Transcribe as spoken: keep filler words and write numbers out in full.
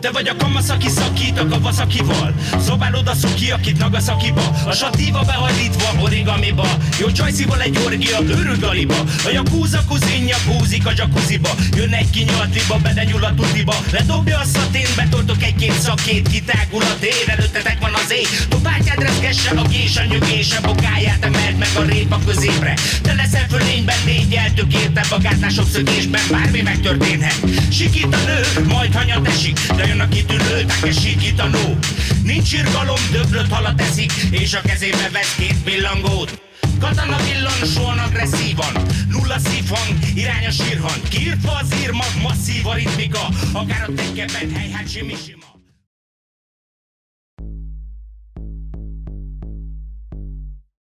Te vagy a kamasz, aki szakít a Kawasakival. Szobálod a szuki, akit Nagasakiba. A satíva behajlítva origamiba. Jó csajszival egy orgia, őrült galiba. A Yakuza kuzinja húzik a jacuzziba. Jön egy kinyaltliba, bedenyúl a tutiba. Ledobja a szatén, betoltok egy-két szakét. Kitágul a tér, előttetek van az éj. Topátyád reszkesse, a kés, a nyögése. Bokáját emeld meg a répa középre. Te leszel fölényben, légy eltökéltebb a gátlások szögésben. Bármi megtörténhet. Sikít a nő, majd hanyat esik. De jön a kitűnő, tákes sikítanó. Nincs irgalom, döblött halat eszik. És a kezébe vesz két pillangót. Katana villan, sohan agresszívan. Nulla szívhang, irány a sírhang. Kiírtva az írmag, masszív a ritmika. Akár a tekkeben, hely, hát simi-sima.